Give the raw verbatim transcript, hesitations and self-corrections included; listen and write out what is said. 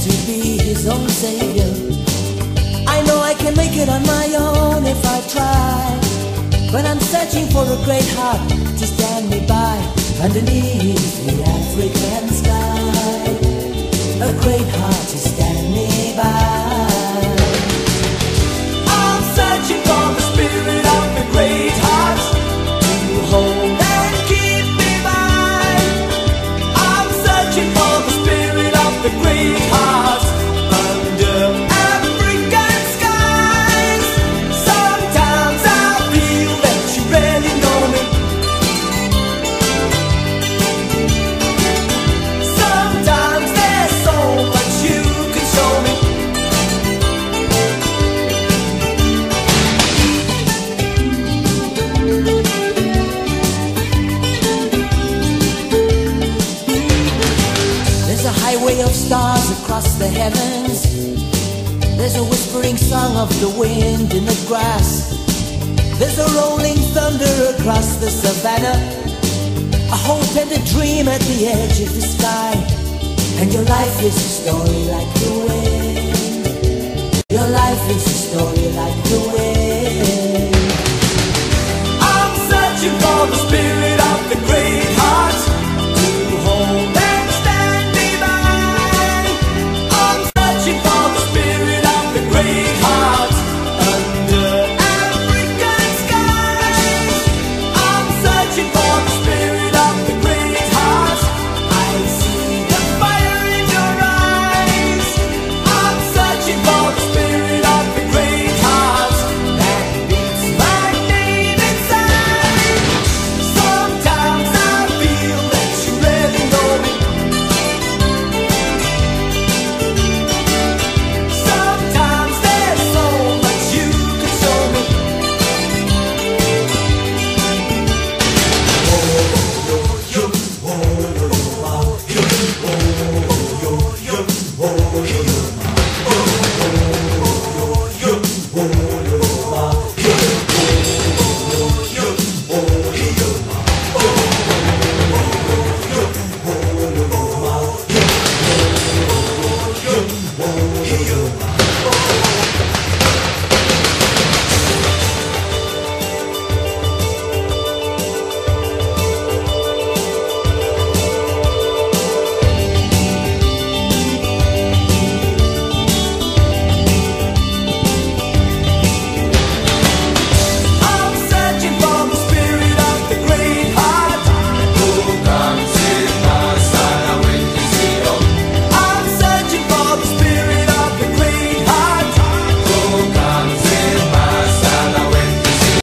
to be his own savior. I know I can make it on my own if I try, but I'm searching for a great heart to stand me by underneath the African sky. A great heart to stand me by. I'm searching for the spirit of the great heart to hold and keep me by. I'm searching for the spirit of the great heart under African skies. Sometimes I feel that you really know me. Sometimes there's so much you can show me. There's a highway of stars across the heavens. There's a whispering song of the wind in the grass. There's a rolling thunder across the savannah, a hope and a dream at the edge of the sky. And your life is a story like the wind. Your life is a story like the wind. I'm searching for the spirit of the great heart to hold and stand me by. I'm searching for the spirit of the great heart under African skies. I'm searching for the spirit of the great heart. I see the fire in your eyes. I'm searching for the spirit of the great heart that beats my name inside. Sometimes I feel that you really know me. Sometimes there's so much you can show me. Oh, yo, oh, yo, oh, yo, oh, yo, oh, yo, oh, yo.